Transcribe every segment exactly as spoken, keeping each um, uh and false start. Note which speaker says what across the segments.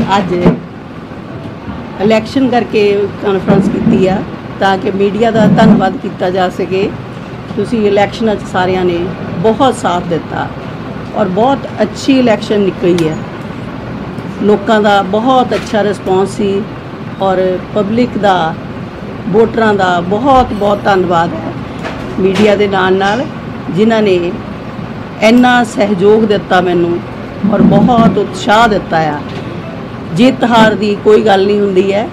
Speaker 1: ਅੱਜ ਇਲੈਕਸ਼ਨ ਕਰਕੇ ਕਾਨਫਰੰਸ ਕੀਤੀ ਆ ਤਾਂ ਕਿ ਮੀਡੀਆ ਦਾ ਧੰਨਵਾਦ ਕੀਤਾ ਜਾ ਸਕੇ। ਤੁਸੀਂ ਇਲੈਕਸ਼ਨਾਂ 'ਚ ਸਾਰਿਆਂ ਨੇ ਬਹੁਤ ਸਾਥ ਦਿੱਤਾ ਔਰ ਬਹੁਤ ਅੱਛੀ ਇਲੈਕਸ਼ਨ ਨਿਕਲੀ ਹੈ। ਲੋਕਾਂ ਦਾ ਬਹੁਤ ਅੱਛਾ ਰਿਸਪੌਂਸ ਸੀ ਔਰ ਪਬਲਿਕ ਦਾ, ਵੋਟਰਾਂ ਦਾ ਬਹੁਤ ਬਹੁਤ ਧੰਨਵਾਦ ਹੈ ਮੀਡੀਆ ਦੇ ਨਾਲ ਨਾਲ, ਜਿਨ੍ਹਾਂ ਨੇ ਇੰਨਾ ਸਹਿਯੋਗ ਦਿੱਤਾ ਮੈਨੂੰ ਔਰ ਬਹੁਤ ਉਤਸ਼ਾਹ ਦਿੱਤਾ ਆ। ਜਿੱਤ ਹਾਰ ਦੀ ਕੋਈ ਗੱਲ ਨਹੀਂ ਹੁੰਦੀ ਹੈ,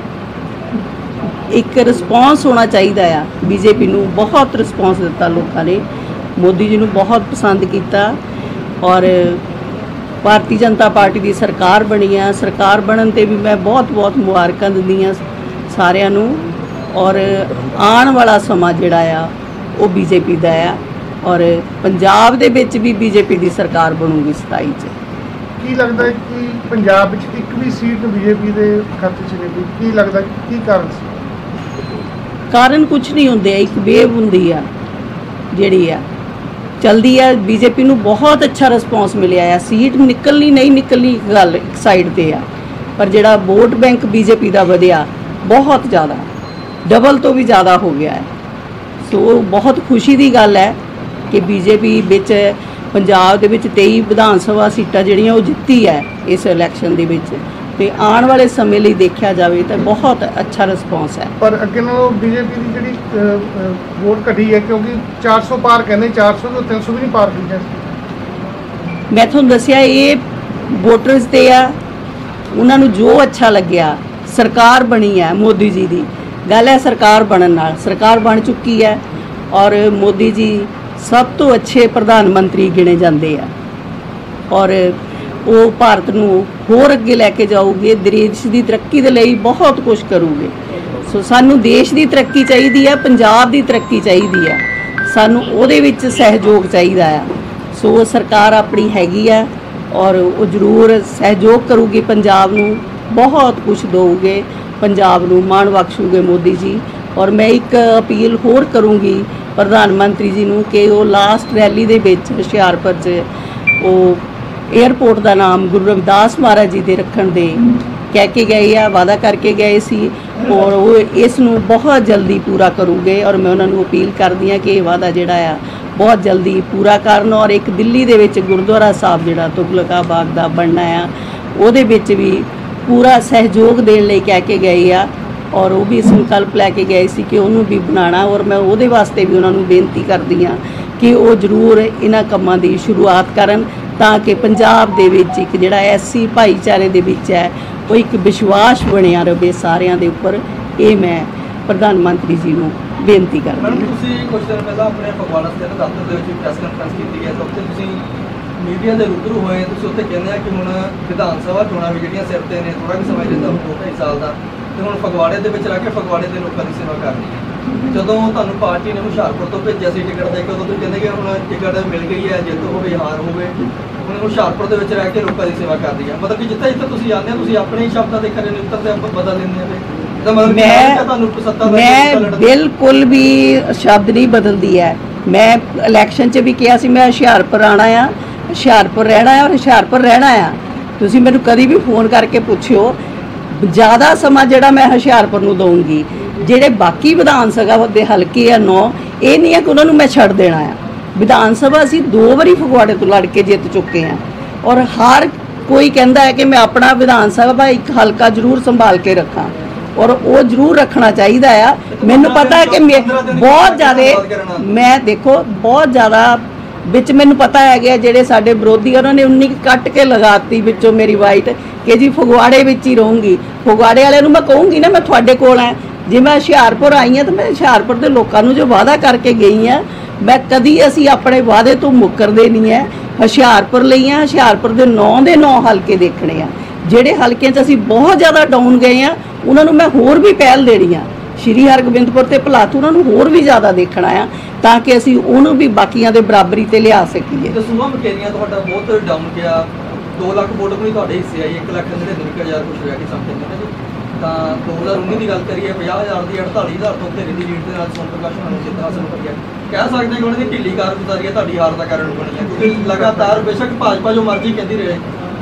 Speaker 1: ਇੱਕ ਰਿਸਪੌਂਸ ਹੋਣਾ ਚਾਹੀਦਾ ਆ। ਬੀਜੇਪੀ ਨੂੰ ਬਹੁਤ ਰਿਸਪੌਂਸ ਦਿੱਤਾ ਲੋਕਾਂ ਨੇ, ਮੋਦੀ ਜੀ ਨੂੰ ਬਹੁਤ ਪਸੰਦ ਕੀਤਾ ਔਰ ਭਾਰਤੀ ਜਨਤਾ ਪਾਰਟੀ ਦੀ ਸਰਕਾਰ ਬਣੀ ਆ। ਸਰਕਾਰ ਬਣਨ 'ਤੇ ਵੀ ਮੈਂ ਬਹੁਤ ਬਹੁਤ ਮੁਬਾਰਕਾਂ ਦਿੰਦੀ ਹਾਂ ਸਾਰਿਆਂ ਨੂੰ ਔਰ ਆਉਣ ਵਾਲਾ ਸਮਾਂ ਜਿਹੜਾ ਆ ਉਹ ਬੀਜੇਪੀ ਦਾ ਆ ਔਰ ਪੰਜਾਬ ਦੇ ਵਿੱਚ ਵੀ ਬੀਜੇਪੀ ਦੀ ਸਰਕਾਰ ਬਣੂਗੀ ਸਤਾਈ 'ਚ।
Speaker 2: ਕੀ ਲੱਗਦਾ ਹੈ ਕਿ ਪੰਜਾਬ ਵਿੱਚ ਇੱਕ ਵੀ ਸੀਟ ਬੀਜੇਪੀ ਦੇ ਖਾਤੇ 'ਚ ਨਹੀਂ ਪਈ? ਕੀ ਲੱਗਦਾ ਕੀ ਕਾਰਨ ਸੀ?
Speaker 1: ਕਾਰਨ ਕੁਝ ਨਹੀਂ ਹੁੰਦੇ, ਇੱਕ ਵੇਵ ਹੁੰਦੀ ਆ ਜਿਹੜੀ ਆ ਚਲਦੀ ਆ। ਬੀਜੇਪੀ ਨੂੰ ਬਹੁਤ ਅੱਛਾ ਰਿਸਪੌਂਸ ਮਿਲਿਆ ਆ। ਸੀਟ ਨਿਕਲਣੀ ਨਹੀਂ ਨਿਕਲਣੀ ਇੱਕ ਗੱਲ ਇੱਕ ਸਾਈਡ 'ਤੇ ਆ, ਪਰ ਜਿਹੜਾ ਵੋਟ ਬੈਂਕ ਬੀਜੇਪੀ ਦਾ ਵਧਿਆ ਬਹੁਤ ਜ਼ਿਆਦਾ, ਡਬਲ ਤੋਂ ਵੀ ਜ਼ਿਆਦਾ ਹੋ ਗਿਆ ਹੈ। ਸੋ ਬਹੁਤ ਖੁਸ਼ੀ ਦੀ ਗੱਲ ਹੈ ਕਿ ਬੀਜੇਪੀ ਵਿੱਚ ਪੰਜਾਬ ਦੇ ਵਿੱਚ ਤੇਈ ਵਿਧਾਨ ਸਭਾ ਸੀਟਾਂ ਜਿਹੜੀਆਂ ਉਹ ਜਿੱਤੀ ਹੈ ਇਸ ਇਲੈਕਸ਼ਨ ਦੇ ਵਿੱਚ, ਤੇ ਆਉਣ ਵਾਲੇ ਸਮੇਂ ਲਈ ਦੇਖਿਆ ਜਾਵੇ ਤਾਂ ਬਹੁਤ ਅੱਛਾ ਰਿਸਪੌਂਸ ਹੈ।
Speaker 2: ਪਰ ਅੱਗੇ ਨਾਲੋਂ ਬੀਜੇਪੀ ਦੀ ਜਿਹੜੀ ਵੋਟ ਘਟੀ ਹੈ, ਕਿਉਂਕਿ ਚਾਰ ਸੌ ਪਾਰ ਕਹਿੰਦੇ, ਚਾਰ ਸੌ ਤੋਂ ਤਿੰਨ ਸੌ ਵੀ ਨਹੀਂ ਪਾਰ ਹੋਈ।
Speaker 1: ਮੈਂ ਤੁਹਾਨੂੰ ਦੱਸਿਆ ਇਹ ਵੋਟਰਸ 'ਤੇ ਆ, ਉਹਨਾਂ ਨੂੰ ਜੋ ਅੱਛਾ ਲੱਗਿਆ। ਸਰਕਾਰ ਬਣੀ ਹੈ ਮੋਦੀ ਜੀ ਦੀ, ਗੱਲ ਹੈ ਸਰਕਾਰ ਬਣਨ ਨਾਲ। ਸਰਕਾਰ ਬਣ ਚੁੱਕੀ ਹੈ ਔਰ ਮੋਦੀ ਜੀ ਸਭ ਤੋਂ ਅੱਛੇ ਪ੍ਰਧਾਨ ਮੰਤਰੀ ਗਿਣੇ ਜਾਂਦੇ ਆ ਔਰ ਉਹ ਭਾਰਤ ਨੂੰ ਹੋਰ ਅੱਗੇ ਲੈ ਕੇ ਜਾਊਗੇ, ਦੇਸ਼ ਦੀ ਤਰੱਕੀ ਦੇ ਲਈ ਬਹੁਤ ਕੁਝ ਕਰੂਗੇ। ਸੋ ਸਾਨੂੰ ਦੇਸ਼ ਦੀ ਤਰੱਕੀ ਚਾਹੀਦੀ ਹੈ, ਪੰਜਾਬ ਦੀ ਤਰੱਕੀ ਚਾਹੀਦੀ ਹੈ, ਸਾਨੂੰ ਉਹਦੇ ਵਿੱਚ ਸਹਿਯੋਗ ਚਾਹੀਦਾ ਆ। ਸੋ ਸਰਕਾਰ ਆਪਣੀ ਹੈਗੀ ਆ ਔਰ ਉਹ ਜ਼ਰੂਰ ਸਹਿਯੋਗ ਕਰੂਗੀ, ਪੰਜਾਬ ਨੂੰ ਬਹੁਤ ਕੁਝ ਦੇਊਗੇ, ਪੰਜਾਬ ਨੂੰ ਮਾਣ ਬਖਸ਼ੂਗੇ ਮੋਦੀ ਜੀ। ਔਰ ਮੈਂ ਇੱਕ ਅਪੀਲ ਹੋਰ ਕਰੂੰਗੀ ਪ੍ਰਧਾਨ ਮੰਤਰੀ ਜੀ ਨੂੰ ਕਿ ਉਹ ਲਾਸਟ ਰੈਲੀ ਦੇ ਵਿੱਚ ਹੁਸ਼ਿਆਰਪੁਰ 'ਚ ਉਹ ਏਅਰਪੋਰਟ ਦਾ ਨਾਮ ਗੁਰੂ ਰਵਿਦਾਸ ਮਹਾਰਾਜ ਜੀ ਦੇ ਰੱਖਣ ਦੇ ਕਹਿ ਕੇ ਗਏ ਆ, ਵਾਅਦਾ ਕਰਕੇ ਗਏ ਸੀ ਔਰ ਉਹ ਇਸ ਨੂੰ ਬਹੁਤ ਜਲਦੀ ਪੂਰਾ ਕਰੂਗੇ। ਔਰ ਮੈਂ ਉਹਨਾਂ ਨੂੰ ਅਪੀਲ ਕਰਦੀ ਹਾਂ ਕਿ ਇਹ ਵਾਅਦਾ ਜਿਹੜਾ ਆ ਬਹੁਤ ਜਲਦੀ ਪੂਰਾ ਕਰਨ ਔਰ ਇੱਕ ਦਿੱਲੀ ਦੇ ਵਿੱਚ ਗੁਰਦੁਆਰਾ ਸਾਹਿਬ ਜਿਹੜਾ ਤੁਗਲਕਾਬਾਦ ਦਾ ਬਣਨਾ ਆ, ਉਹਦੇ ਵਿੱਚ ਵੀ ਪੂਰਾ ਸਹਿਯੋਗ ਦੇਣ ਲਈ ਕਹਿ ਕੇ ਗਏ ਆ ਔਰ ਉਹ ਵੀ ਸੰਕਲਪ ਲੈ ਕੇ ਗਏ ਸੀ ਕਿ ਉਹਨੂੰ ਵੀ ਬਣਾਉਣਾ। ਔਰ ਮੈਂ ਉਹਦੇ ਵਾਸਤੇ ਵੀ ਉਹਨਾਂ ਨੂੰ ਬੇਨਤੀ ਕਰਦੀ ਹਾਂ ਕਿ ਉਹ ਜ਼ਰੂਰ ਇਹਨਾਂ ਕੰਮਾਂ ਦੀ ਸ਼ੁਰੂਆਤ ਕਰਨ ਤਾਂ ਕਿ ਪੰਜਾਬ ਦੇ ਵਿੱਚ ਇੱਕ ਜਿਹੜਾ ਐਸੀ ਭਾਈਚਾਰੇ ਦੇ ਵਿੱਚ ਹੈ ਉਹ ਇੱਕ ਵਿਸ਼ਵਾਸ ਬਣਿਆ ਰਹੇ ਸਾਰਿਆਂ ਦੇ ਉੱਪਰ। ਇਹ ਮੈਂ ਪ੍ਰਧਾਨ ਮੰਤਰੀ ਜੀ ਨੂੰ ਬੇਨਤੀ ਕਰਦੀ ਹਾਂ।
Speaker 3: ਤੁਸੀਂ ਕੁਝ ਦਿਨ ਪਹਿਲਾਂ ਆਪਣੇ ਫਗਵਾੜਾ ਸਥਿਤ ਦਫ਼ਤਰ ਦੇ ਵਿੱਚ ਪ੍ਰੈਸ ਕਾਨਫਰੰਸ ਕੀਤੀ ਹੈ, ਉੱਥੇ ਤੁਸੀਂ ਮੀਡੀਆ ਦੇ ਰੂਬਰੂ ਹੋਏ। ਤੁਸੀਂ ਉੱਥੇ ਕਹਿੰਦੇ ਆ ਕਿ ਹੁਣ ਵਿਧਾਨ ਸਭਾ ਚੋਣਾਂ ਵੀ ਜਿਹੜੀਆਂ ਸਿਰ 'ਤੇ ਨੇ, ਥੋੜ੍ਹਾ ਵੀ ਸਮਾਂ ਰਹਿੰਦਾ ਦੋ ਢਾਈ ਸਾਲ ਦਾ, ਤੇ ਹੁਣ ਫਗਵਾੜੇ ਦੇ ਵਿੱਚ ਰਹਿ ਕੇ ਫਗਵਾੜੇ ਦੇ ਲੋਕਾਂ ਦੀ ਸੇਵਾ ਕਰਨੀ ਹੈ। ਜਦੋਂ ਤੁਹਾਨੂੰ ਪਾਰਟੀ ਨੇ ਹੁਸ਼ਿਆਰਪੁਰ ਤੋਂ ਭੇਜਿਆ ਸੀ ਟਿਕਟ ਦੇ ਕੇ, ਉਦੋਂ ਤੁਸੀਂ ਕਹਿੰਦੇ ਕਿ ਹੁਣ ਟਿਕਟ ਮਿਲ ਗਈ ਹੈ, ਜਿੱਤ ਹੋਵੇ ਹਾਰ ਹੋਵੇ, ਹੁਣ ਹੁਸ਼ਿਆਰਪੁਰ ਦੇ ਵਿੱਚ ਰਹਿ ਕੇ ਲੋਕਾਂ ਦੀ ਸੇਵਾ ਕਰਦੀ ਹੈ। ਮਤਲਬ ਕਿ ਜਿੱਥੇ ਜਿੱਥੇ ਤੁਸੀਂ ਆਉਂਦੇ ਹੋ ਤੁਸੀਂ ਆਪਣੇ ਹੀ ਸ਼ਬਦਾਂ ਦੇ ਖਰੇ ਨਿੱਤਰ ਤੇ ਬਦਲ ਲੈਂਦੇ ਹੋ।
Speaker 1: ਮੈਂ ਮੈਂ ਬਿਲਕੁਲ ਵੀ ਸ਼ਬਦ ਨਹੀਂ ਬਦਲਦੀ ਹੈ। ਮੈਂ ਇਲੈਕਸ਼ਨ 'ਚ ਵੀ ਕਿਹਾ ਸੀ ਮੈਂ ਹੁਸ਼ਿਆਰਪੁਰ ਆਉਣਾ ਆ, ਹੁਸ਼ਿਆਰਪੁਰ ਰਹਿਣਾ ਆ ਔਰ ਹੁਸ਼ਿਆਰਪੁਰ ਰਹਿਣਾ ਆ। ਤੁਸੀਂ ਮੈਨੂੰ ਕਦੀ ਵੀ ਫੋਨ ਕਰਕੇ ਪੁੱਛਿਓ, ਜ਼ਿਆਦਾ ਸਮਾਂ ਜਿਹੜਾ ਮੈਂ ਹੁਸ਼ਿਆਰਪੁਰ ਨੂੰ ਦਊਂਗੀ। ਜਿਹੜੇ ਬਾਕੀ ਵਿਧਾਨ ਸਭਾ ਦੇ ਹਲਕੇ ਆ ਨੌ, ਇਹ ਨਹੀਂ ਹੈ ਕਿ ਉਹਨਾਂ ਨੂੰ ਮੈਂ ਛੱਡ ਦੇਣਾ ਆ। ਵਿਧਾਨ ਸਭਾ ਅਸੀਂ ਦੋ ਵਾਰੀ ਫਗਵਾੜੇ ਤੋਂ ਲੜ ਕੇ ਜਿੱਤ ਚੁੱਕੇ ਹਾਂ ਔਰ ਹਰ ਕੋਈ ਕਹਿੰਦਾ ਹੈ ਕਿ ਮੈਂ ਆਪਣਾ ਵਿਧਾਨ ਸਭਾ ਇੱਕ ਹਲਕਾ ਜ਼ਰੂਰ ਸੰਭਾਲ ਕੇ ਰੱਖਾਂ ਔਰ ਉਹ ਜ਼ਰੂਰ ਰੱਖਣਾ ਚਾਹੀਦਾ ਆ। ਮੈਨੂੰ ਪਤਾ ਹੈ ਕਿ ਬਹੁਤ ਜ਼ਿਆਦਾ ਮੈਂ ਦੇਖੋ ਬਹੁਤ ਜ਼ਿਆਦਾ ਵਿੱਚ ਮੈਨੂੰ ਪਤਾ ਹੈ ਗਿਆ ਜਿਹੜੇ ਸਾਡੇ ਵਿਰੋਧੀ ਉਹਨਾਂ ਨੇ ਉਨੀ ਕੱਟ ਕੇ ਲਗਾਤੀ ਵਿੱਚੋਂ ਮੇਰੀ ਵਾਈਟ ਕਿ ਜੀ ਫਗਵਾੜੇ ਵਿੱਚ ਹੀ ਰਹੂੰਗੀ। ਫਗਵਾੜੇ ਵਾਲਿਆਂ ਨੂੰ ਮੈਂ ਕਹੂੰਗੀ ਨਾ ਮੈਂ ਤੁਹਾਡੇ ਕੋਲ ਆ। ਜੇ ਮੈਂ ਹੁਸ਼ਿਆਰਪੁਰ ਆਈ ਹਾਂ ਤਾਂ ਮੈਂ ਹੁਸ਼ਿਆਰਪੁਰ ਦੇ ਲੋਕਾਂ ਨੂੰ ਜੋ ਵਾਅਦਾ ਕਰਕੇ ਗਈ ਹਾਂ, ਮੈਂ ਕਦੀ ਅਸੀਂ ਆਪਣੇ ਵਾਅਦੇ ਤੋਂ ਮੁੱਕਰਦੇ ਨਹੀਂ ਹੈ। ਹੁਸ਼ਿਆਰਪੁਰ ਲਈ ਆ, ਹੁਸ਼ਿਆਰਪੁਰ ਦੇ ਨੌ ਦੇ ਨੌ ਹਲਕੇ ਦੇਖਣੇ ਆ। ਜਿਹੜੇ ਹਲਕਿਆਂ 'ਚ ਅਸੀਂ ਬਹੁਤ ਜ਼ਿਆਦਾ ਡਾਊਨ ਗਏ ਆ ਉਹਨਾਂ ਨੂੰ ਮੈਂ ਹੋਰ ਵੀ ਪਹਿਲ ਦੇਣੀ ਆ। ਸ਼੍ਰੀ ਹਰਗੋਬਿੰਦਪੁਰ ਤੇ ਭਲਾਤੂ ਉਹਨਾਂ ਨੂੰ ਹੋਰ ਵੀ ਜ਼ਿਆਦਾ ਦੇਖਣਾ ਆ ਤਾਂ ਕਿ ਅਸੀਂ ਉਹਨੂੰ ਵੀ ਬਾਕੀਆਂ ਦੇ ਬਰਾਬਰੀ ਤੇ ਲਿਆ ਸਕੀਏ।
Speaker 3: ਦਸੂਆ ਮਕੇਰੀਆਂ ਤੁਹਾਡਾ ਬਹੁਤ ਡਾਊਨ ਗਿਆ, ਦੋ ਲੱਖ ਵੋਟ ਵੀ ਤੁਹਾਡੇ ਹਿੱਸੇ ਆਈ, ਇੱਕ ਲੱਖ ਨੜਿਨਵੇਂ ਹਜ਼ਾਰ ਕੁਛ ਹੋਇਆ ਕਿ ਸਮਥਿੰਗ ਹੈ ਜੀ। ਤਾਂ ਦੋ ਹਜ਼ਾਰ ਉੱਨੀ ਦੀ ਗੱਲ ਕਰੀਏ, ਪੰਜਾਹ ਹਜ਼ਾਰ ਦੀ ਅੜਤਾਲੀ ਹਜ਼ਾਰ ਤੋਂ ਤੇਰੇ ਦੀ ਲੀਡ ਦੇ ਨਾਲ ਸੋਮ ਪ੍ਰਕਾਸ਼ ਨੂੰ ਜਿੱਤ ਹਾਸਲ ਹੋਈ ਹੈ। ਕਹਿ ਸਕਦੇ ਕਿ ਉਹਨਾਂ ਦੀ ਢਿੱਲੀ ਕਾਰਗੁਜ਼ਾਰੀ ਹੈ ਤੁਹਾਡੀ ਹਾਰ ਦਾ ਕਾਰਨ ਬਣੀ ਹੈ, ਕਿਉਂਕਿ ਲਗਾਤਾਰ ਬੇਸ਼ੱਕ ਭਾਜਪਾ ਜੋ ਮਰਜ਼ੀ ਕਹਿੰਦੀ ਰਹੇ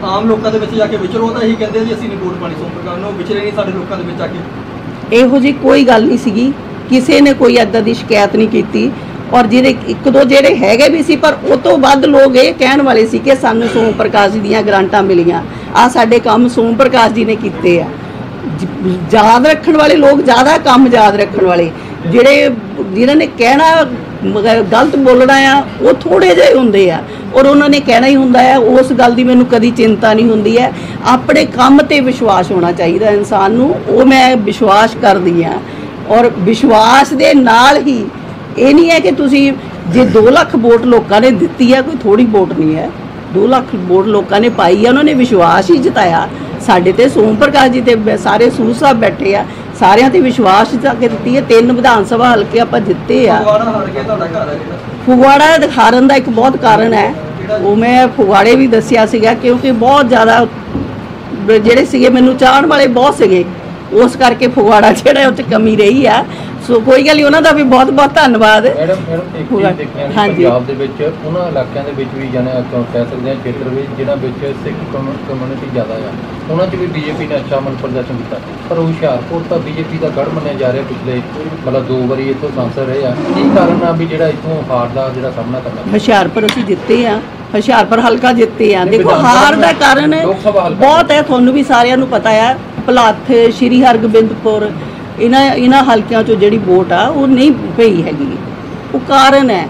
Speaker 3: ਆਮ ਲੋਕਾਂ ਦੇ ਵਿੱਚ ਜਾ ਕੇ ਵਿਚਰੋ ਤਾਂ ਇਹੀ ਕਹਿੰਦੇ ਜੀ ਅਸੀਂ ਨਹੀਂ ਵੋਟ ਪਾਣੀ ਸੋਮ ਪ੍ਰਕਾਸ਼ ਨੂੰ, ਵਿਚਰੇ ਨਹੀਂ ਸਾਡੇ ਲੋਕਾਂ ਦੇ ਵਿੱਚ ਆ ਕੇ।
Speaker 1: ਇਹੋ ਜਿਹੀ ਕੋਈ ਗੱਲ ਨਹੀਂ ਸੀਗੀ, ਕਿਸੇ ਨੇ ਕੋਈ ਏਦਾਂ ਦੀ ਸ਼ਿਕਾਇਤ ਨਹੀਂ ਕੀਤੀ। ਔਰ ਜਿਹੜੇ ਇੱਕ ਦੋ ਜਿਹੜੇ ਹੈਗੇ ਵੀ ਸੀ, ਪਰ ਉਹ ਤੋਂ ਵੱਧ ਲੋਕ ਇਹ ਕਹਿਣ ਵਾਲੇ ਸੀ ਕਿ ਸਾਨੂੰ ਸੋਮ ਪ੍ਰਕਾਸ਼ ਜੀ ਦੀਆਂ ਗ੍ਰਾਂਟਾਂ ਮਿਲੀਆਂ, ਆ ਸਾਡੇ ਕੰਮ ਸੋਮ ਪ੍ਰਕਾਸ਼ ਜੀ ਨੇ ਕੀਤੇ ਆ। ਜ- ਯਾਦ ਰੱਖਣ ਵਾਲੇ ਲੋਕ ਜ਼ਿਆਦਾ, ਕੰਮ ਯਾਦ ਰੱਖਣ ਵਾਲੇ ਜਿਹੜੇ ਜਿਨ੍ਹਾਂ ਨੇ ਕਹਿਣਾ ਮਗਰ ਗਲਤ ਬੋਲਣਾ ਆ ਉਹ ਥੋੜੇ ਜਿਹੇ ਹੁੰਦੇ ਆ, ਔਰ ਉਹਨਾਂ ਨੇ ਕਹਿਣਾ ਹੀ ਹੁੰਦਾ ਹੈ। ਉਸ ਗੱਲ ਦੀ ਮੈਨੂੰ ਕਦੀ ਚਿੰਤਾ ਨਹੀਂ ਹੁੰਦੀ ਹੈ। ਆਪਣੇ ਕੰਮ ਤੇ ਵਿਸ਼ਵਾਸ ਹੋਣਾ ਚਾਹੀਦਾ ਇਨਸਾਨ ਨੂੰ, ਉਹ ਮੈਂ ਵਿਸ਼ਵਾਸ ਕਰਦੀ ਆ। ਔਰ ਵਿਸ਼ਵਾਸ ਦੇ ਨਾਲ ਹੀ ਇਹ ਨਹੀਂ ਹੈ ਕਿ ਤੁਸੀਂ ਜੇ ਦੋ ਲੱਖ ਵੋਟ ਲੋਕਾਂ ਨੇ ਦਿੱਤੀ ਹੈ, ਕੋਈ ਥੋੜੀ ਵੋਟ ਨਹੀਂ ਹੈ। ਦੋ ਲੱਖ ਵੋਟ ਲੋਕਾਂ ਨੇ ਪਾਈ ਹੈ, ਉਹਨਾਂ ਨੇ ਵਿਸ਼ਵਾਸ ਹੀ ਜਤਾਇਆ ਸਾਡੇ ਤੇ। ਸੋਮ ਪ੍ਰਕਾਸ਼ ਜੀ ਤੇ ਬ- ਸਾਰੇ ਸੂਰ ਸਾਹਿਬ ਬੈਠੇ ਆ, ਸਾਰਿਆਂ ਤੇ ਵਿਸ਼ਵਾਸ ਜਤਾ ਕੇ ਦਿੱਤੀ ਹੈ। ਤਿੰਨ ਵਿਧਾਨ ਸਭਾ ਹਲਕੇ ਆਪਾਂ ਜਿੱਤੇ ਆ।
Speaker 3: ਫਗਵਾੜਾ ਹਾਰ ਕੇ ਤੁਹਾਡਾ ਘਰ ਹੈ ਜਿਹੜਾ,
Speaker 1: ਫਗਵਾੜਾ ਹਾਰਨ ਦਾ ਇੱਕ ਬਹੁਤ ਕਾਰਨ ਹੈ, ਉਹ ਮੈਂ ਫਗਵਾੜੇ ਵੀ ਦੱਸਿਆ ਸੀਗਾ, ਕਿਉਂਕਿ ਬਹੁਤ ਜ਼ਿਆਦਾ ਬ- ਜਿਹੜੇ ਸੀਗੇ ਮੈਨੂੰ ਚਾਹਣ ਵਾਲੇ ਬਹੁਤ ਸੀਗੇ, ਉਸ ਕਰਕੇ ਫਗਵਾੜਾ ਜਿਹੜਾ ਉਹ 'ਚ ਕਮੀ ਰਹੀ ਆ। ਸੋ ਕੋਈ ਗੱਲ ਨਹੀਂ, ਉਹਨਾਂ ਦਾ ਵੀ ਬਹੁਤ ਬਹੁਤ ਧੰਨਵਾਦ।
Speaker 4: ਮੈਡਮ ਮੈਡਮ ਇੱਕ
Speaker 1: ਪੂਰਾ-
Speaker 4: ਚੀਜ਼ ਦੇਖਿਆ
Speaker 1: ਹਾਂਜੀ।
Speaker 4: ਪੰਜਾਬ ਦੇ ਵਿੱਚ ਉਹਨਾਂ ਇਲਾਕਿਆਂ ਦੇ ਵਿੱਚ ਵੀ ਜਾਨੇ ਆਪਾਂ ਕਹਿ ਸਕਦੇ ਹਾਂ ਖੇਤਰ ਵਿੱਚ ਜਿਹਨਾਂ ਵਿੱਚ ਸਿੱਖ ਕਮਿਊਨਿਟੀ ਜ਼ਿਆਦਾ ਆ, ਉਹਨਾਂ 'ਚ ਵੀ ਬੀਜੇਪੀ ਨੇ ਅੱਛਾ ਮਨ ਪ੍ਰਦਰਸ਼ਨ ਕੀਤਾ। ਪਰ ਹੁਸ਼ਿਆਰਪੁਰ ਤਾਂ ਬੀਜੇਪੀ ਦਾ ਗੜ੍ਹ ਮੰਨਿਆ ਜਾ ਰਿਹਾ, ਪਿਛਲੇ ਮਤਲਬ ਦੋ ਵਾਰੀ ਇੱਥੋਂ ਸੰਸਦ ਰਹੇ ਆ। ਕੀ ਕਾਰਨ ਆ ਵੀ ਜਿਹੜਾ ਇੱਥੋਂ ਹਾਰ ਦਾ ਜਿਹੜਾ ਸਾਹਮਣਾ ਕਰਨਾ ਪਿਆ?
Speaker 1: ਹੁਸ਼ਿਆਰਪੁਰ ਅਸੀਂ ਜਿੱਤੇ ਆ, ਹੁਸ਼ਿਆਰਪੁਰ ਹਲਕਾ ਜਿੱਤੇ ਆ।
Speaker 4: ਨਹੀਂ,
Speaker 1: ਦੇਖੋ
Speaker 4: ਵਿਧਾਨ ਸਭਾ
Speaker 1: ਹਾਰ ਦਾ ਕਾਰਨ
Speaker 4: ਲੋਕ ਸਭਾ ਹਲਕਾ
Speaker 1: ਬਹੁਤ ਹੈ, ਤੁਹਾਨੂੰ ਵੀ ਸਾਰਿਆਂ ਨੂੰ ਪਤਾ ਆ। ਭਲਾਥ, ਸ਼੍ਰੀ ਹਰਗੋਬਿੰਦਪੁਰ, ਇਹਨਾਂ ਇਹਨਾਂ ਹਲਕਿਆਂ 'ਚੋਂ ਜਿਹੜੀ ਵੋਟ ਆ ਉਹ ਨਹੀਂ ਪਈ ਹੈਗੀ, ਉਹ ਕਾਰਨ ਹੈ।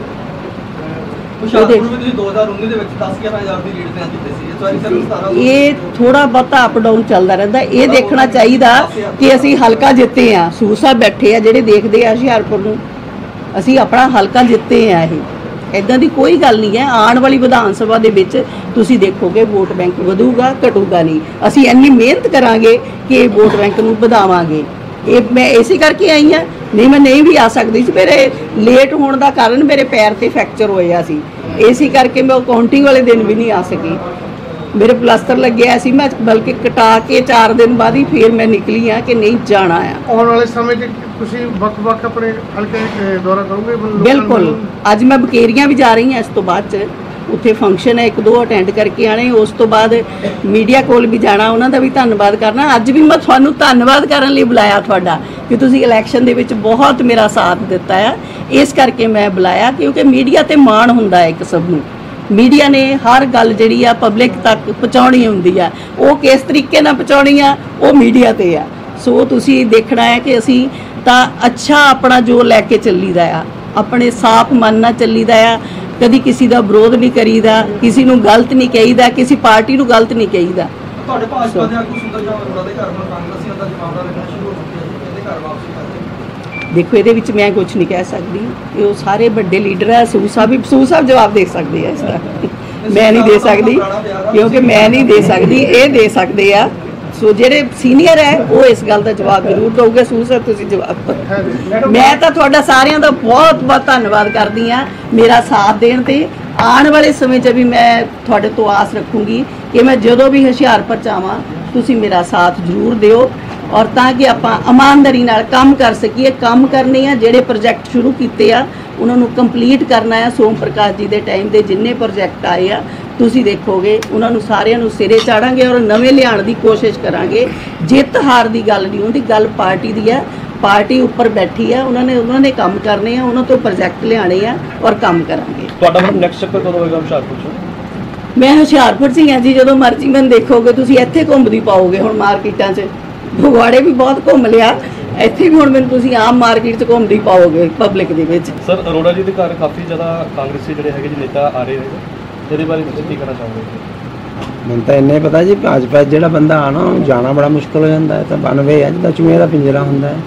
Speaker 3: ਹੁਸ਼ਿਆਰਪੁਰ ਵਿੱਚ ਤੁਸੀਂ ਦੋ ਹਜ਼ਾਰ ਉੱਨੀ ਦੇ ਵਿੱਚ ਦਸ ਗਿਆਰਾਂ ਹਜ਼ਾਰ ਦੀ ਲੀਡ ਤੇ ਜਿੱਤੇ ਸੀ, ਇਸ ਵਾਰੀ ਸਿਰਫ ਸਤਾਰਾਂ ਸੌ।
Speaker 1: ਇਹ ਥੋੜਾ ਬਹੁਤਾ ਅਪ ਡਾਊਨ ਚੱਲਦਾ ਰਹਿੰਦਾ। ਇਹ ਦੇਖਣਾ ਚਾਹੀਦਾ ਕਿ ਅਸੀਂ ਹਲਕਾ ਜਿੱਤੇ ਆ। ਸੂਰ ਸਾਹਿਬ ਬੈਠੇ ਆ ਜਿਹੜੇ ਦੇਖਦੇ ਆ ਹੁਸ਼ਿਆਰਪੁਰ ਨੂੰ, ਅਸੀਂ ਆਪਣਾ ਹਲਕਾ ਜਿੱਤੇ ਆ। ਇਹ ਇਦਾਂ ਦੀ ਕੋਈ ਗੱਲ ਨਹੀਂ ਹੈ। ਆਉਣ ਵਾਲੀ ਵਿਧਾਨ ਸਭਾ ਦੇ ਵਿੱਚ ਤੁਸੀਂ ਦੇਖੋਗੇ ਵੋਟ ਬੈਂਕ ਵਧੂਗਾ, ਘਟੂਗਾ ਨਹੀਂ। ਅਸੀਂ ਇੰਨੀ ਮਿਹਨਤ ਕਰਾਂਗੇ ਕਿ ਵੋਟ ਬੈਂਕ ਨੂੰ ਵਧਾਵਾਂਗੇ। ਇਹ ਮੈਂ ਇਸੇ ਕਰਕੇ ਆਈ ਹਾਂ, ਨਹੀਂ ਮੈਂ ਨਹੀਂ ਵੀ ਆ ਸਕਦੀ ਸੀ। ਮੇਰੇ ਲੇਟ ਹੋਣ ਦਾ ਕਾਰਨ ਮੇਰੇ ਪੈਰ ਤੇ ਫ੍ਰੈਕਚਰ ਹੋਇਆ ਸੀ, ਇਸੇ ਕਰਕੇ ਮੈਂ ਉਹ ਕਾਊਂਟਿੰਗ ਵਾਲੇ ਦਿਨ ਵੀ ਨਹੀਂ ਆ ਸਕੀ। ਮੇਰੇ ਪਲਾਸਟਰ ਲੱਗਿਆ ਸੀ, ਮੈਂ ਬਲਕਿ ਕਟਾ ਕੇ ਚਾਰ ਦਿਨ ਬਾਅਦ ਹੀ ਫਿਰ ਮੈਂ ਨਿਕਲੀ ਆ ਕਿ ਨਹੀਂ ਜਾਣਾ ਆ।
Speaker 2: ਆਉਣ ਵਾਲੇ ਸਮੇਂ 'ਚ ਤੁਸੀਂ ਵੱਖ-ਵੱਖ ਆਪਣੇ ਹਲਕੇ ਅਹ, ਦੌਰਾ ਕਰੋਗੇ ਲੋਕਾਂ ਨੂੰ?
Speaker 1: ਬਿਲਕੁਲ, ਅੱਜ ਮੈਂ ਬਕੇਰੀਆਂ ਵੀ ਜਾ ਰਹੀ ਹਾਂ। ਇਸ ਤੋਂ ਬਾਅਦ ਚ ਉੱਥੇ ਫੰਕਸ਼ਨ ਹੈ, ਇੱਕ ਦੋ ਅਟੈਂਡ ਕਰਕੇ ਆਣੇ। ਉਸ ਤੋਂ ਬਾਅਦ ਮੀਡੀਆ ਕੋਲ ਵੀ ਜਾਣਾ, ਉਹਨਾਂ ਦਾ ਵੀ ਧੰਨਵਾਦ ਕਰਨਾ। ਅੱਜ ਵੀ ਮੈਂ ਤੁਹਾਨੂੰ ਧੰਨਵਾਦ ਕਰਨ ਲਈ ਬੁਲਾਇਆ ਤੁਹਾਡਾ, ਕਿ ਤੁਸੀਂ ਇਲੈਕਸ਼ਨ ਦੇ ਵਿੱਚ ਬਹੁਤ ਮੇਰਾ ਸਾਥ ਦਿੱਤਾ ਆ। ਇਸ ਕਰਕੇ ਮੈਂ ਬੁਲਾਇਆ, ਕਿਉਂਕਿ ਮੀਡੀਆ ਤੇ ਮਾਣ ਹੁੰਦਾ ਹੈ ਇੱਕ ਸਭ ਨੂੰ। ਮੀਡੀਆ ਨੇ ਹਰ ਗੱਲ ਜਿਹੜੀ ਆ ਪਬਲਿਕ ਤੱਕ ਪਹੁੰਚਾਉਣੀ ਹੁੰਦੀ ਆ, ਉਹ ਕਿਸ ਤਰੀਕੇ ਨਾਲ ਪਹੁੰਚਾਉਣੀ ਆ ਉਹ ਮੀਡੀਆ ਤੇ ਆ। ਸੋ ਤੁਸੀਂ ਦੇਖਣਾ ਹੈ ਕਿ ਅਸੀਂ ਤਾਂ ਅੱਛਾ ਆਪਣਾ ਜੋ ਲੈ ਕੇ ਚੱਲੀਦਾ ਆ, ਆਪਣੇ ਸਾਫ਼ ਮਨ ਨਾਲ ਚੱਲੀਦਾ ਆ। ਕਦੀ ਕਿਸੇ ਦਾ ਵਿਰੋਧ ਨਹੀਂ ਕਰੀਦਾ, ਕਿਸੇ ਨੂੰ ਗਲਤ ਨਹੀਂ ਕਹੀਦਾ, ਕਿਸੇ ਪਾਰਟੀ ਨੂੰ ਗਲਤ ਨਹੀਂ ਕਹੀਦਾ।
Speaker 3: ਤੁਹਾਡੇ ਭਾਜਪਾ ਦੇ ਆਗੂ ਸੁੰਦਰ ਸ਼ਾਮ ਅਰੋੜਾ ਦੇ ਘਰ ਹੁਣ ਕਾਂਗਰਸੀਆਂ ਦਾ ਜਮਾਵੜਾ ਲੱਗਣਾ ਸ਼ੁਰੂ ਹੋ ਚੁੱਕਿਆ ਜੀ, ਇਹਦੇ ਘਰ ਵਾਪਸੀ ਕਰਦੇ।
Speaker 1: ਦੇਖੋ ਇਹਦੇ ਵਿੱਚ ਮੈਂ ਕੁਝ ਨਹੀਂ ਕਹਿ ਸਕਦੀ, ਇਹ ਉਹ ਸਾਰੇ ਵੱਡੇ ਲੀਡਰ ਆ। ਸੂ ਸਾਹਿਬ ਵੀ ਸੂ ਸਾਹਿਬ ਜਵਾਬ ਦੇ ਸਕਦੇ ਆ ਇਸ ਦਾ, ਮੈਂ ਨਹੀਂ ਦੇ ਸਕਦੀ, ਕਿਉਂਕਿ ਮੈਂ ਨਹੀਂ ਦੇ ਸਕਦੀ, ਇਹ ਦੇ ਸਕਦੇ ਆ। ਸੋ ਜਿਹੜੇ ਸੀਨੀਅਰ ਹੈ ਉਹ ਇਸ ਗੱਲ ਦਾ ਜਵਾਬ ਜ਼ਰੂਰ ਦਊਗੇ। ਸੂ ਸਾਹਿਬ ਤੁਸੀਂ ਜਵਾਬ ਦਿਓ। ਮੈਂ ਤਾਂ ਤੁਹਾਡਾ ਸਾਰਿਆਂ ਦਾ ਬਹੁਤ ਬਹੁਤ ਧੰਨਵਾਦ ਕਰਦੀ ਆ ਮੇਰਾ ਸਾਥ ਦੇਣ ਤੇ। ਆਉਣ ਵਾਲੇ ਸਮੇਂ 'ਚ ਵੀ ਮੈਂ ਤੁਹਾਡੇ ਤੋਂ ਆਸ ਰੱਖੂੰਗੀ ਕਿ ਮੈਂ ਜਦੋਂ ਵੀ ਹੁਸ਼ਿਆਰਪੁਰ 'ਚ ਆਵਾਂ ਤੁਸੀਂ ਮੇਰਾ ਸਾਥ ਜ਼ਰੂਰ ਦਿਓ, ਔਰ ਤਾਂ ਕਿ ਆਪਾਂ ਇਮਾਨਦਾਰੀ ਨਾਲ ਕੰਮ ਕਰ ਸਕੀਏ। ਕੰਮ ਕਰਨੇ ਆ, ਜਿਹੜੇ ਪ੍ਰੋਜੈਕਟ ਸ਼ੁਰੂ ਕੀਤੇ ਆ ਉਹਨਾਂ ਨੂੰ ਕੰਪਲੀਟ ਕਰਨਾ ਆ। ਸੋਮ ਪ੍ਰਕਾਸ਼ ਜੀ ਦੇ ਟਾਈਮ ਦੇ ਜਿੰਨੇ ਪ੍ਰੋਜੈਕਟ ਆਏ ਆ ਤੁਸੀਂ ਦੇਖੋਗੇ, ਉਹਨਾਂ ਨੂੰ ਸਾਰਿਆਂ ਨੂੰ ਸਿਰੇ ਚਾੜਾਂਗੇ ਔਰ ਨਵੇਂ ਲਿਆਉਣ ਦੀ ਕੋਸ਼ਿਸ਼ ਕਰਾਂਗੇ। ਜਿੱਤ ਹਾਰ ਦੀ ਗੱਲ ਨਹੀਂ ਹੁੰਦੀ, ਗੱਲ ਪਾਰਟੀ ਦੀ ਆ। ਪਾਰਟੀ ਉੱਪਰ ਬੈਠੀ ਆ, ਉਹਨਾਂ ਨੇ ਉਹਨਾਂ ਨੇ ਕੰਮ ਕਰਨੇ ਆ, ਉਹਨਾਂ ਤੋਂ ਪ੍ਰੋਜੈਕਟ ਲਿਆਣੇ ਆ ਔਰ ਕੰਮ ਕਰਾਂਗੇ।
Speaker 5: ਤੁਹਾਡਾ ਮਤਲਬ ਨੈਕਸਟ ਚੱਕਰ ਕਦੋਂ ਹੋਏਗਾ ਹੁਸ਼ਿਆਰਪੁਰ 'ਚ?
Speaker 1: ਮੈਂ ਹੁਸ਼ਿਆਰਪੁਰ 'ਚ ਹੀ ਹਾਂ ਜੀ, ਜਦੋਂ ਮਰਜ਼ੀ ਮੈਨੂੰ ਦੇਖੋਗੇ। ਤੁਸੀਂ ਇੱਥੇ ਘੁੰਮਦੀ ਪਾਓਗੇ ਹੁਣ ਮਾਰਕੀਟਾਂ 'ਚ, ਫਗਵਾੜੇ ਵੀ ਬਹੁਤ ਘੁੰਮ ਲਿਆ, ਇੱਥੇ ਵੀ ਹੁਣ ਮੈਨੂੰ ਤੁਸੀਂ ਆਮ ਮਾਰਕੀਟ 'ਚ ਘੁੰਮਦੀ ਪਾਓਗੇ ਪਬਲਿਕ ਦੇ ਵਿੱਚ।
Speaker 5: ਸਰ ਅਰੋੜਾ ਜੀ ਦੇ ਘਰ ਕਾਫੀ ਜ਼ਿਆਦਾ ਕਾਂਗਰਸੀ ਜਿਹੜੇ ਹੈਗੇ ਜੀ ਨੇਤਾ ਆ ਰਹੇ ਨੇ, ਇਹਦੇ ਬਾਰੇ ਤੁਸੀਂ ਕੀ ਕਹਿਣਾ ਚਾਹੋਗੇ?
Speaker 6: ਮੈਨੂੰ ਤਾਂ ਇੰਨਾ ਹੀ ਪਤਾ ਜੀ, ਭਾਜਪਾ 'ਚ ਜਿਹੜਾ ਬੰਦਾ ਆਣਾ ਉਹਨੂੰ ਜਾਣਾ ਬੜਾ ਮੁਸ਼ਕਲ ਹੋ ਜਾਂਦਾ ਹੈ। ਤਾਂ ਬਣਵੇ ਹੈ ਜਿੱਦਾਂ ਚੂਹੇ ਦਾ ਪਿੰਜਰਾ ਹੁੰਦਾ ਹੈ,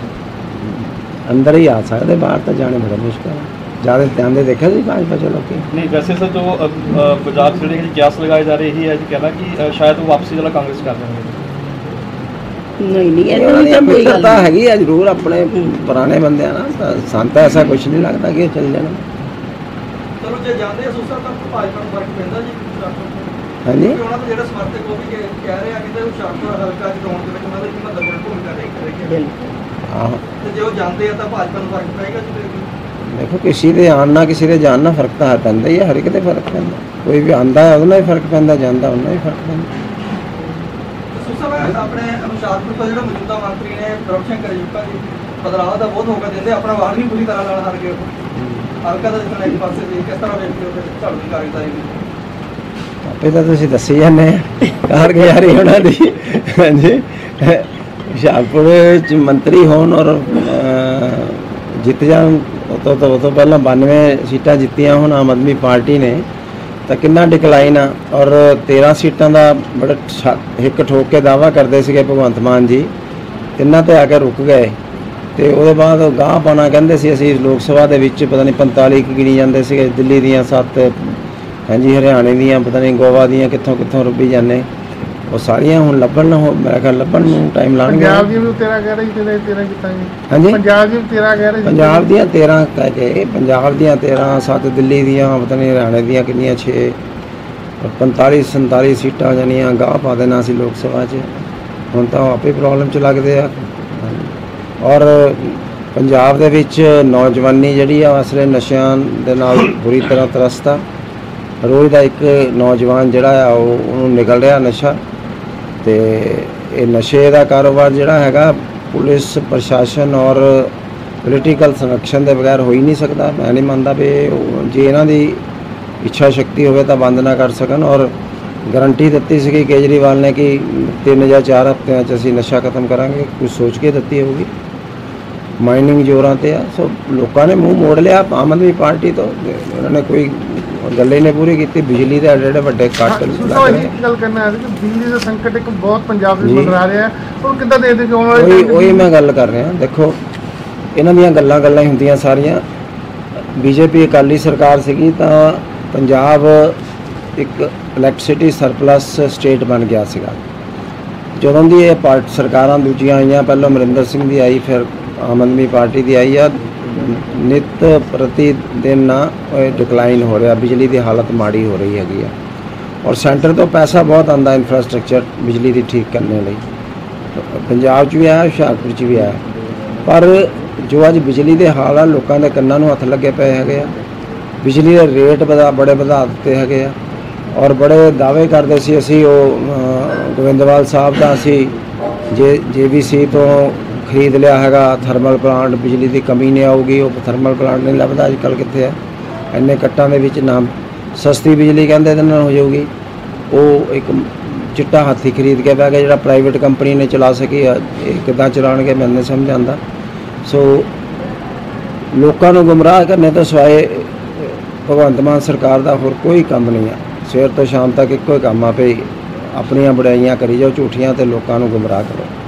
Speaker 6: ਅੰਦਰ ਹੀ ਆ ਸਕਦੇ, ਬਾਹਰ ਤਾਂ ਜਾਣੇ ਬੜਾ ਮੁਸ਼ਕਲ ਹੈ। ਜ਼ਿਆਦਾ ਧਿਆਨ ਦੇ ਦੇਖਿਆ ਜੀ ਭਾਜਪਾ 'ਚ ਲੋਕੀ?
Speaker 5: ਨਹੀਂ, ਵੈਸੇ ਸਰ ਜੋ ਅ, ਅ, ਬਾਜ਼ਾਰ ਜਿਹੜੇ ਹੈਗੇ ਕਿਆਸ ਲਗਾਏ ਜਾ ਰਹੇ ਇਹੀ ਹੈ ਜੀ ਕਹਿਣਾ ਕਿ ਅ, ਸ਼ਾਇਦ ਉਹ ਵਾਪਸੀ ਜਿਹੜਾ ਕਾਂਗਰਸ ਕਰ ਦੇਣਗੇ।
Speaker 1: ਨਹੀਂ ਨਹੀਂ,
Speaker 6: ਇਹ
Speaker 1: ਇੱਦਾਂ
Speaker 6: ਉਹਨਾਂ
Speaker 1: ਦੀ
Speaker 6: ਦੀ
Speaker 1: ਤਾਂ ਕੋਈ ਗੱਲ
Speaker 6: ਮਿੱਤਰਤਾ
Speaker 1: ਨਹੀਂ।
Speaker 6: ਹੈਗੀ ਹੈ ਜ਼ਰੂਰ ਆਪਣੇ ਪੁਰਾਣੇ ਬੰਦਿਆਂ ਨਾਲ। ਤਾਂ ਸਾਨੂੰ ਤਾਂ ਐਸਾ ਕੁਝ ਨਹੀਂ ਲੱਗਦਾ ਕਿ ਇਹ ਚੱਲ ਜਾਣਾ।
Speaker 3: ਚਲੋ ਜੇ ਜਾਂਦੇ ਆ ਸੁਸਾ ਤਾਂ ਭਾਜਪਾ ਨੂੰ ਫਰਕ ਪੈਂਦਾ ਜੀ ਹੁਸ਼ਿਆਰਪੁਰ ਤੋਂ।
Speaker 6: ਹਾਂਜੀ,
Speaker 3: ਕਿਉਂਕਿ ਉਹਨਾਂ ਦੇ ਜਿਹੜੇ ਸਮਰਥਕ ਉਹ ਵੀ ਕਹਿ ਕਹਿ ਰਹੇ ਆ ਕਿ ਤੇ ਹੁਸ਼ਿਆਰਪੁਰ ਹਲਕਾ ਜਿਤਾਉਣ ਦੇ ਵਿੱਚ ਉਹਨਾਂ ਦੀ ਮਹੱਤਵਪੂਰਨ ਭੂਮਿਕਾ ਰਹੀ ਹੈ।
Speaker 1: ਬਿਲਕੁਲ।
Speaker 6: ਆਹੋ,
Speaker 3: ਤੇ ਜੇ ਉਹ ਜਾਂਦੇ ਆ ਤਾਂ ਭਾਜਪਾ ਨੂੰ ਫਰਕ ਪਏਗਾ ਜੀ ਫਿਰ ਵੀ।
Speaker 6: देखो किसी के आन ना किसी के जान ना फर्क तो हर पैंदा ही है, हर एक दे फर्क पैंदा, कोई भी आंदा है ਉਹਦਾ ਹੀ फर्क पैंदा, ਜਾਂਦਾ ਉਹਨਾਂ ਹੀ फर्क पैंदा।
Speaker 3: ਆਪਣੇ ਅਨੁਸ਼ਾਸਨ ਤੋਂ ਜਿਹੜਾ ਮੌਜੂਦਾ ਮੰਤਰੀ ਨੇ ਪ੍ਰਭਸ਼ਣ ਕਰਿਆ ਜੀ ਬਦਲਾਅ ਦਾ ਬਹੁਤ ਹੋਗਾ ਦਿੰਦੇ ਆਪਣਾ ਵਾਰ ਨਹੀਂ ਪੂਰੀ ਤਰ੍ਹਾਂ ਨਾਲ ਹਾਰ ਗਏ ਹਲਕਾ ਦਾ ਜਿਸਨਾ ਇੱਕ ਪਾਸੇ ਦੇ ਕਿਸ ਤਰ੍ਹਾਂ ਵੇਖਦੇ ਹੋ ਫਿਰ ਝਾੜੂ ਦੀ ਕਾਰਗੁਜ਼ਾਰੀ ਦੀ
Speaker 6: ਆਪੇ ਤਾਂ ਤੁਸੀਂ ਦੱਸੀ ਜਾਂਦੇ ਆ ਕਾਰਗੁਜ਼ਾਰੀ ਉਹਨਾਂ ਦੀ। ਹਾਂਜੀ, ਹੁਸ਼ਿਆਰਪੁਰ ਵਿੱਚ ਮੰਤਰੀ ਹੋਣ ਔਰ ਜਿੱਤ ਜਾਣ, ਉਹ ਤੋਂ ਉਹ ਤੋਂ ਪਹਿਲਾਂ ਬਾਨਵੇਂ ਸੀਟਾਂ ਜਿੱਤੀਆਂ ਹੁਣ ਆਮ ਆਦਮੀ ਪਾਰਟੀ ਨੇ, ਤਾਂ ਕਿੰਨਾ ਡਿਕਲਾਈਨ ਆ। ਔਰ ਤੇਰ੍ਹਾਂ ਸੀਟਾਂ ਦਾ ਬੜਾ ਹਿੱਕ ਠੋਕ ਕੇ ਦਾਅਵਾ ਕਰਦੇ ਸੀਗੇ ਭਗਵੰਤ ਮਾਨ ਜੀ, ਤਿੰਨਾਂ ਤੇ ਆ ਕੇ ਰੁਕ ਗਏ। ਤੇ ਉਹਦੇ ਬਾਅਦ ਗਾਂਹ ਪਾਉਣਾ ਕਹਿੰਦੇ ਸੀ ਅਸੀਂ ਲੋਕ ਸਭਾ ਦੇ ਵਿੱਚ ਪਤਾ ਨਹੀਂ ਪੰਤਾਲੀ ਕੁ ਗਿਣੀ ਜਾਂਦੇ ਸੀਗੇ, ਦਿੱਲੀ ਦੀਆਂ ਸੱਤ, ਹਾਂਜੀ ਹਰਿਆਣੇ ਦੀਆਂ, ਪਤਾ ਨਹੀਂ ਗੋਆ ਦੀਆਂ, ਕਿੱਥੋਂ ਕਿੱਥੋਂ ਰੁੱਬੀ ਜਾਂਦੇ। ਉਹ ਸਾਰੀਆਂ ਹੁਣ ਲੱਭਣ ਨੂੰ, ਮੇਰਾ ਖਿਆਲ ਲੱਭਣ ਨੂੰ ਟਾਈਮ ਲਾਉਣਗੇ।
Speaker 2: ਪੰਜਾਬ ਦੀ ਵੀ ਤੇਰਾ ਕਹਿ ਰਹੀ ਤੇਰਾ ਤੇਰਾ ਕੀਤਾ ਜੀ।
Speaker 6: ਹਾਂਜੀ,
Speaker 2: ਪੰਜਾਬ ਦੀ ਵੀ ਤੇਰਾ ਕਹਿ ਰਹੀ,
Speaker 6: ਪੰਜਾਬ ਦੀਆਂ ਤੇਰ੍ਹਾਂ ਕਹਿ ਕੇ, ਪੰਜਾਬ ਦੀਆਂ ਤੇਰ੍ਹਾਂ, ਸੱਤ ਦਿੱਲੀ ਦੀਆਂ, ਪਤਾ ਨਹੀਂ ਹਰਿਆਣੇ ਦੀਆਂ ਕਿੰਨੀਆਂ, ਛੇ, ਪੰਤਾਲੀ ਸੰਤਾਲੀ ਸੀਟਾਂ ਜਾਣੀਆਂ ਗਾਹ ਪਾ ਦੇਣਾ ਸੀ ਲੋਕ ਸਭਾ 'ਚ। ਹੁਣ ਤਾਂ ਆਪੇ ਪ੍ਰੋਬਲਮ 'ਚ ਲੱਗਦੇ ਆ। ਔਰ ਪੰਜਾਬ ਦੇ ਵਿੱਚ ਨੌਜਵਾਨੀ ਜਿਹੜੀ ਆ ਅਸਲੇ ਨਸ਼ਿਆਂ ਦੇ ਨਾਲ ਬੁਰੀ ਤਰ੍ਹਾਂ ਤਰਸਤ ਆ। ਰੋਜ਼ ਦਾ ਇੱਕ ਨੌਜਵਾਨ ਜਿਹੜਾ ਆ ਉਹ ਉਹਨੂੰ ਨਿਕਲ ਰਿਹਾ ਨਸ਼ਾ। ਤੇ ਇਹ ਨਸ਼ੇ ਦਾ ਕਾਰੋਬਾਰ ਜਿਹੜਾ ਹੈਗਾ ਪੁਲਿਸ ਪ੍ਰਸ਼ਾਸਨ ਔਰ ਪੋਲੀਟੀਕਲ ਸੰਰਕਸ਼ਨ ਦੇ ਬਗੈਰ ਹੋ ਹੀ ਨਹੀਂ ਸਕਦਾ। ਮੈਂ ਨਹੀਂ ਮੰਨਦਾ ਵੀ ਜੇ ਇਹਨਾਂ ਦੀ ਇੱਛਾ ਸ਼ਕਤੀ ਹੋਵੇ ਤਾਂ ਬੰਦ ਨਾ ਕਰ ਸਕਣ। ਔਰ ਗਰੰਟੀ ਦਿੱਤੀ ਸੀਗੀ ਕੇਜਰੀਵਾਲ ਨੇ ਕਿ ਤਿੰਨ ਜਾਂ ਚਾਰ ਹਫ਼ਤਿਆਂ 'ਚ ਅਸੀਂ ਨਸ਼ਾ ਖਤਮ ਕਰਾਂਗੇ, ਕੁਝ ਸੋਚ ਕੇ ਦਿੱਤੀ ਹੋਊਗੀ। ਮਾਈਨਿੰਗ ਜ਼ੋਰਾਂ 'ਤੇ ਆ, ਸੋ ਲੋਕਾਂ ਨੇ ਮੂੰਹ ਮੋੜ ਲਿਆ ਆਮ ਆਦਮੀ ਪਾਰਟੀ ਤੋਂ। ਉਹਨਾਂ ਨੇ ਕੋਈ ਗੱਲ ਹੀ ਨਹੀਂ ਪੂਰੀ ਕੀਤੀ। ਬਿਜਲੀ ਦੇ ਜਿਹੜੇ ਵੱਡੇ ਕੱਟ
Speaker 2: ਸੁਸਾਵਾ ਜੀ ਇੱਕ ਗੱਲ ਕਰਨਾ ਹੈ ਕਿ ਬਿਜਲੀ ਦਾ ਸੰਕਟ ਇੱਕ ਬਹੁਤ ਪੰਜਾਬ ਵਿੱਚ ਮੰਡਰਾ ਰਿਹਾ ਹੈ, ਉਹ ਕਿੱਦਾਂ ਦੇਖਦੇ ਕਿ ਆਉਣ ਵਾਲੇ
Speaker 6: ਉਹੀ ਉਹੀ ਮੈਂ ਗੱਲ ਕਰ ਰਿਹਾ। ਦੇਖੋ ਇਹਨਾਂ ਦੀਆਂ ਗੱਲਾਂ ਗੱਲਾਂ ਹੀ ਹੁੰਦੀਆਂ ਸਾਰੀਆਂ। ਬੀਜੇਪੀ ਅਕਾਲੀ ਸਰਕਾਰ ਸੀਗੀ ਤਾਂ ਪੰਜਾਬ ਇੱਕ ਇਲੈਕਟ੍ਰਿਸਿਟੀ ਸਰਪਲਸ ਸਟੇਟ ਬਣ ਗਿਆ ਸੀਗਾ। ਜਦੋਂ ਦੀ ਇਹ ਪਾਰਟ ਸਰਕਾਰਾਂ ਦੂਜੀਆਂ ਆਈਆਂ, ਪਹਿਲਾਂ ਅਮਰਿੰਦਰ ਸਿੰਘ ਦੀ ਆਈ, ਫਿਰ ਆਮ ਆਦਮੀ ਪਾਰਟੀ ਦੀ ਆਈ ਆ, ਨਿਤ ਪ੍ਰਤੀ ਦਿਨ ਨਾ ਡਿਕਲਾਈਨ ਹੋ ਰਿਹਾ, ਬਿਜਲੀ ਦੀ ਹਾਲਤ ਮਾੜੀ ਹੋ ਰਹੀ ਹੈਗੀ ਆ। ਔਰ ਸੈਂਟਰ ਤੋਂ ਪੈਸਾ ਬਹੁਤ ਆਉਂਦਾ ਇਨਫਰਾਸਟ੍ਰਕਚਰ ਬਿਜਲੀ ਦੀ ਠੀਕ ਕਰਨ ਲਈ, ਪੰਜਾਬ 'ਚ ਵੀ ਆਇਆ, ਹੁਸ਼ਿਆਰਪੁਰ 'ਚ ਵੀ ਆਇਆ। ਪਰ ਜੋ ਅੱਜ ਬਿਜਲੀ ਦੇ ਹਾਲ ਆ, ਲੋਕਾਂ ਦੇ ਕੰਨਾਂ ਨੂੰ ਹੱਥ ਲੱਗੇ ਪਏ ਹੈਗੇ ਆ। ਬਿਜਲੀ ਦੇ ਰੇਟ ਵਧਾ ਬੜੇ ਵਧਾ ਦਿੱਤੇ ਹੈਗੇ ਆ। ਔਰ ਬੜੇ ਦਾਅਵੇ ਕਰਦੇ ਸੀ ਅਸੀਂ, ਉਹ ਗੋਬਿੰਦਵਾਲ ਸਾਹਿਬ ਦਾ ਅਸੀਂ ਜੇ ਜੇ ਬੀ ਸੀ ਤੋਂ ਖਰੀਦ ਲਿਆ ਹੈਗਾ ਥਰਮਲ ਪਲਾਂਟ, ਬਿਜਲੀ ਦੀ ਕਮੀ ਨਹੀਂ ਆਊਗੀ। ਉਹ ਥਰਮਲ ਪਲਾਂਟ ਨਹੀਂ ਲੱਭਦਾ ਅੱਜ ਕੱਲ੍ਹ, ਕਿੱਥੇ ਹੈ ਇੰਨੇ ਕੱਟਾਂ ਦੇ ਵਿੱਚ। ਨਾ ਸਸਤੀ ਬਿਜਲੀ ਕਹਿੰਦੇ ਇਹਦੇ ਨਾਲ ਹੋ ਜਾਊਗੀ। ਉਹ ਇੱਕ ਚਿੱਟਾ ਹਾਥੀ ਖਰੀਦ ਕੇ ਬਹਿ ਗਿਆ ਜਿਹੜਾ ਪ੍ਰਾਈਵੇਟ ਕੰਪਨੀ ਨੇ ਚਲਾ ਸਕੀ। ਇਹ ਕਿੱਦਾਂ ਚਲਾਉਣਗੇ ਮੈਨੂੰ ਨਹੀਂ ਸਮਝ ਆਉਂਦਾ। ਸੋ ਲੋਕਾਂ ਨੂੰ ਗੁੰਮਰਾਹ ਕਰਨੇ ਤੋਂ ਸਿਵਾਏ ਭਗਵੰਤ ਮਾਨ ਸਰਕਾਰ ਦਾ ਹੋਰ ਕੋਈ ਕੰਮ ਨਹੀਂ ਆ। ਸਵੇਰ ਤੋਂ ਸ਼ਾਮ ਤੱਕ ਇੱਕੋ ਹੀ ਕੰਮ ਆ, ਪਈ ਆਪਣੀਆਂ ਬੜਾਈਆਂ ਕਰੀ ਜਾਓ ਝੂਠੀਆਂ, ਤੇ ਲੋਕਾਂ ਨੂੰ ਗੁੰਮਰਾਹ ਕਰੋ।